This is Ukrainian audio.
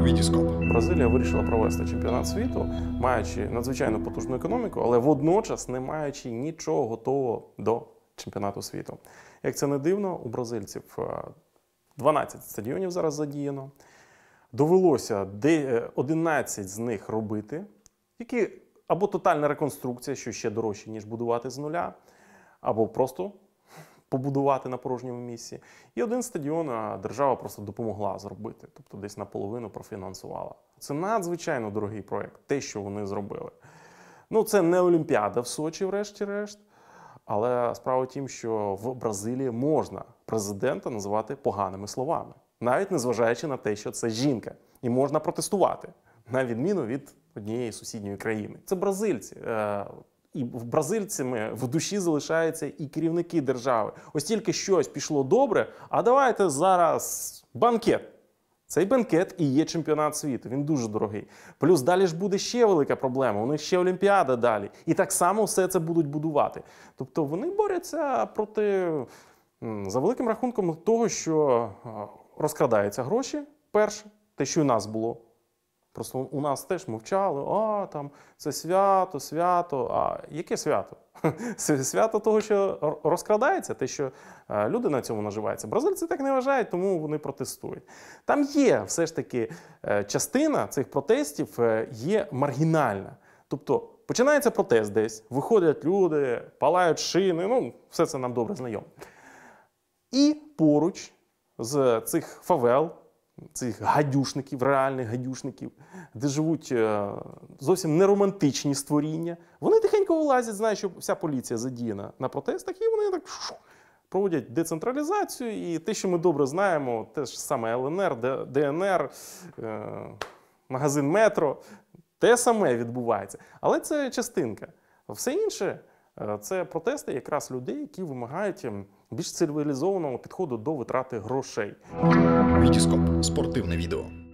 Вітіскоп. Бразилія вирішила провести чемпіонат світу, маючи надзвичайно потужну економіку, але водночас не маючи нічого готового до чемпіонату світу. Як це не дивно, у бразильців 12 стадіонів зараз задіяно. Довелося 11 з них робити, які або тотальна реконструкція, що ще дорожче, ніж будувати з нуля, або просто побудувати на порожньому місці. І один стадіон держава просто допомогла зробити, тобто десь наполовину профінансувала. Це надзвичайно дорогий проєкт, те, що вони зробили. Ну, це не Олімпіада в Сочі, врешті-решт, але справа в тім, що в Бразилії можна президента називати поганими словами, навіть незважаючи на те, що це жінка. І можна протестувати, на відміну від однієї сусідньої країни. Це бразильці. І бразильцями в душі залишаються і керівники держави. Ось тільки щось пішло добре, а давайте зараз банкет. Цей банкет і є чемпіонат світу, він дуже дорогий. Плюс далі ж буде ще велика проблема, у них ще Олімпіада далі. І так само все це будуть будувати. Тобто вони борються проти, за великим рахунком, того, що розкрадаються гроші, перше, те, що і у нас було. Просто у нас теж мовчали, там це свято, свято. А яке свято? Свято того, що розкрадається, те, що люди на цьому наживаються. Бразильці так не вважають, тому вони протестують. Там є все ж таки частина цих протестів є маргінальна. Тобто починається протест десь, виходять люди, палають шини, все це нам добре знайомо. І поруч з цих фавел, цих гадюшників, реальних гадюшників, де живуть зовсім неромантичні створіння, вони тихенько вилазять, знають, що вся поліція задіяна на протестах, і вони так проводять децентралізацію, і те, що ми добре знаємо, те ж саме ЛНР, ДНР, магазин Метро, те саме відбувається. Але це частинка. Все інше – це протести якраз людей, які вимагають більш цивілізованого підходу до витрати грошей. Вітіскоп. Спортивне відео.